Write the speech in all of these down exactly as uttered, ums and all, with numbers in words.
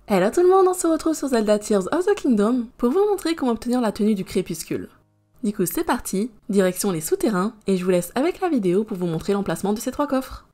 Hello tout le monde, on se retrouve sur Zelda Tears of the Kingdom pour vous montrer comment obtenir la tenue du crépuscule. Du coup c'est parti, direction les souterrains, et je vous laisse avec la vidéo pour vous montrer l'emplacement de ces trois coffres.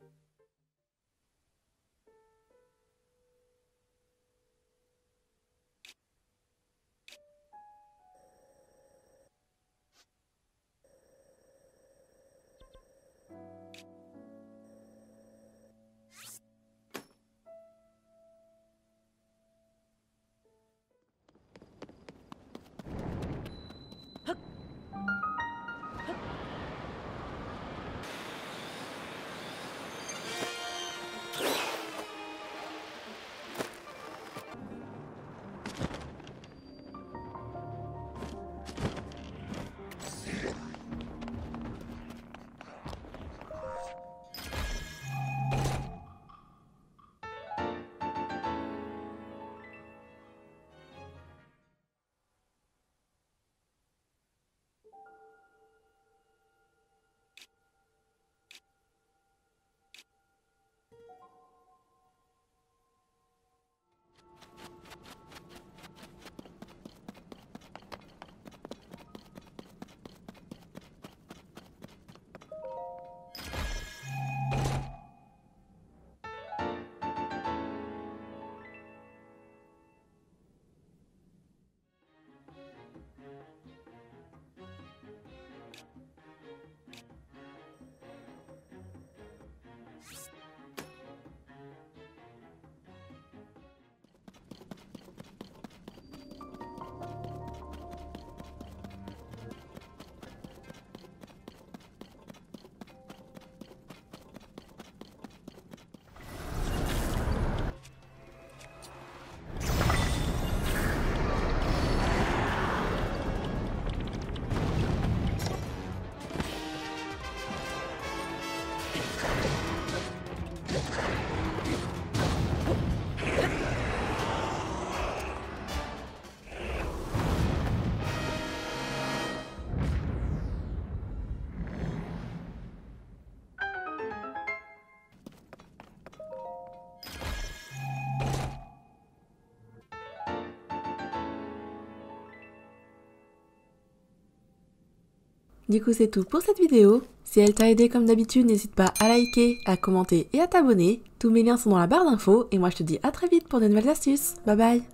Du coup c'est tout pour cette vidéo. Si elle t'a aidé comme d'habitude, n'hésite pas à liker, à commenter et à t'abonner. Tous mes liens sont dans la barre d'infos et moi je te dis à très vite pour de nouvelles astuces. Bye bye.